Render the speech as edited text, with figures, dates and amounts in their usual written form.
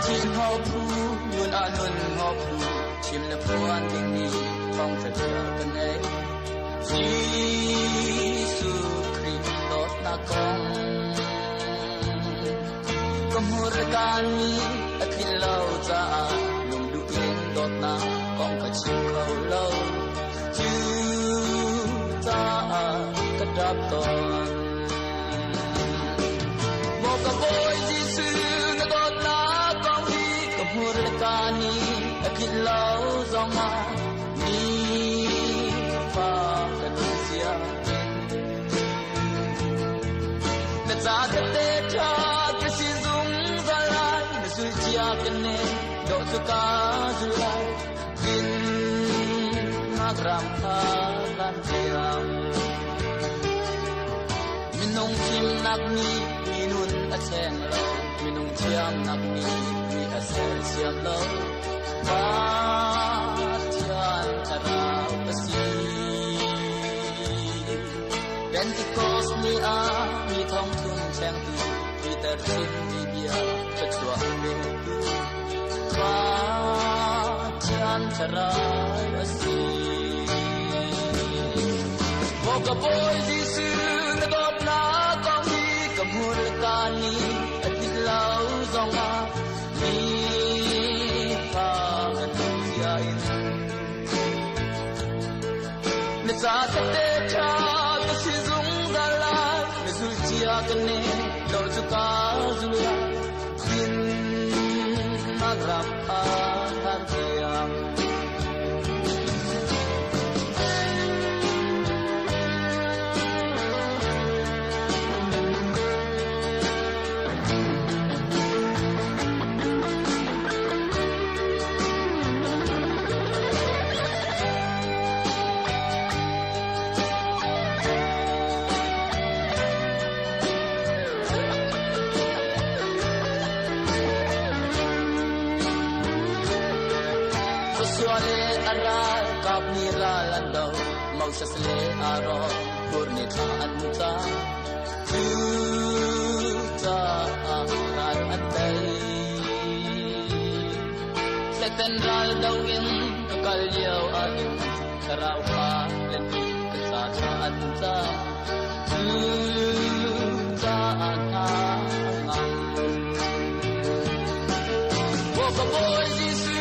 chỉ ngọc phu luôn luôn ngọc phu chim là phu an tình ni phong thật cần ấy Giêsu Christos na con Kemurkaan akin lau ta lung duin dot na con ka chim khâu lâu chu ta kadap ton mo ka boy Giêsu na dot na con hi kemurkaan akin lau zama ni pa kanusia na za te cha kene do suka zulai bin nagram lan tiang minung chim nak ni minun a cheng lo minung chiam nak ni mi a sel siam lo ba tian ara pasi Pentecost ni a mi thong thum cheng tu Peter sin ni bia chua mi Chan charai asi Moga boy Giêsu na dot na kong hi kamur kani atilau zonga ni pa katia in na sa te cha si zung dala na sul chia kane do chuka zuya bin magram Tiang Suale aral kap nira lando mau sasle aro kurni anta ta aral antai setan ral dawin kal yau adin karau pa lendi sa anta ta anga boy Giêsu